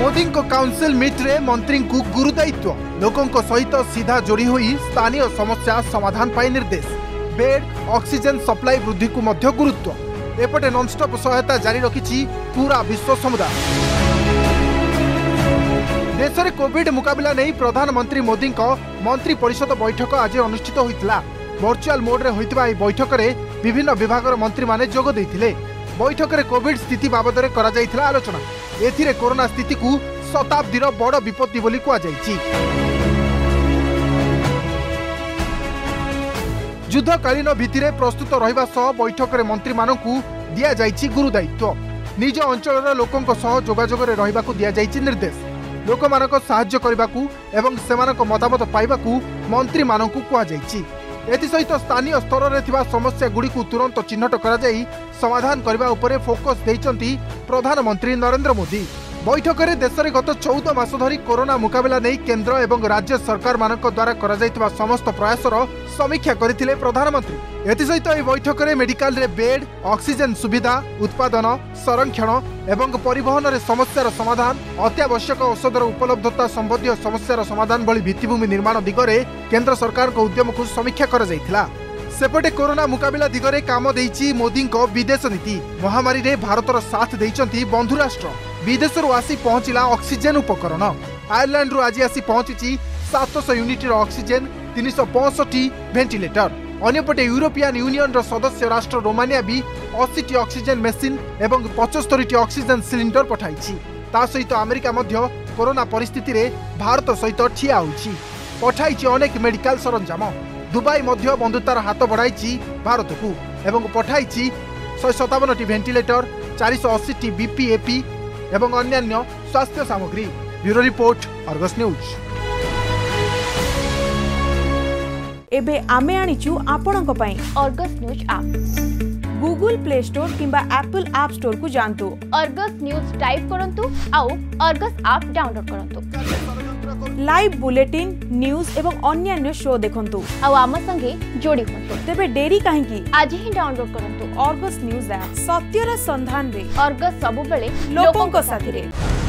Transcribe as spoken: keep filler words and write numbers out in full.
मोदी को council meet रे मंत्री को गुरु दायित्व लोकों को सहित सीधा जोड़ी हुई स्थानीय समस्या समाधान पाई निर्देश बेड ऑक्सीजन सप्लाई वृद्धि को मध्य गुरुत्व एपटे नॉनस्टॉप सहायता जारी रखिछि पूरा विश्व समुदाय। देश में कोविड मुकाबला नहीं प्रधानमंत्री मोदी मंत्री परिषद बैठक आज अनुष्ठित होता वर्चुआल मोड में होता बैठक में विभिन्न विभाग मंत्री माने जोग देथिले। बैठक में कोविड स्थिति बाबद में करा जायथिला आलोचना एथिरे कोरोना स्थिति को शताब्दीर बड़ विपत्ति बोली कुआ जायछि। युद्धकालीन भित्तिरे प्रस्तुत रहिबा सह बैठक में मंत्री मानकु दिया जायछि गुरु दायित्व निज अंचलर लोकंक सह जोगाजोग रे रहिबाकु दिया जायछि निर्देश लोक मानक साहाय्य करबाकू एवं सेमानक मतामत पाइबाकू मंत्री मानकु कुआ जायछि। एथिसहित स्थानीय स्तर में थिबा समस्या गुड़ी को तुरंत चिन्हट करा जाई समाधान करबा उपरे फोकस देइचंती प्रधानमंत्री नरेंद्र मोदी। बैठक में देश में गत चौदह मास धरी कोरोना मुकाबला नहीं केंद्र एवं राज्य सरकार मानक द्वारा करा जाइतिबा समस्त प्रयासर समीक्षा करथिले प्रधानमंत्री। एथिसहित एही बैठक में मेडिकल रे बेड ऑक्सीजन सुविधा उत्पादन संरक्षण एवं परिवहन रे समस्यार समाधान अत्यावश्यक औषधर उपलब्धता संबंधी समस्यार समाधान भली भित्तिभूमि निर्माण दिगरे केंद्र सरकार को उद्यम को समीक्षा करा जाइथिला। सेपटे कोरोना मुकाबला दिगरे काम देइछि मोदी को विदेश नीति महामारी रे भारतर साथ देइचंती बंधु राष्ट्र विदेशरू आसी पहुंचला ऑक्सीजन उपकरण आयरलैंड रु आज आसी पहुंची सात सौ यूनिट ऑक्सीजन तीन सौ पैंसठ वेंटिलेटर अन्यपटे यूरोपियन यूनियन रो सदस्य राष्ट्र रोमानिया भी अस्सी टी ऑक्सीजन मेसिन एवं पचहत्तर टी ऑक्सीजन सिलिंडर पठाइछि। ता सहित अमेरिका मध्य कोरोना परिस्थिति रे भारत सहित ठिया होइछि पठाइछि अनेक मेडिकल सरंजाम दुबई मध्य बंधुतार हाथ बढ़ाई भारत को एवं पठाई शहे सतावन टी वेंटिलेटर चार सौ अस्सी टी बीपीएपी एवं अन्यान्य स्वास्थ्य सामग्री। Bureau report Argus news. एबे आमे आनिचु आपणक पई Argus news app Google Play Store किंबा एप्पल ऐप स्टोर को जानतु अर्गस न्यूज टाइप करंतु आउ अर्गस ऐप डाउनलोड करंतु लाइव बुलेटिन न्यूज एवं अन्यान्य शो देखंतु आउ आम संगे जोड़ी होंतु तेबे देरी काहेकि आज ही डाउनलोड करंतु अर्गस न्यूज ऐप सत्यर संधान रे अर्गस सब बेले लोकों को साथी रे।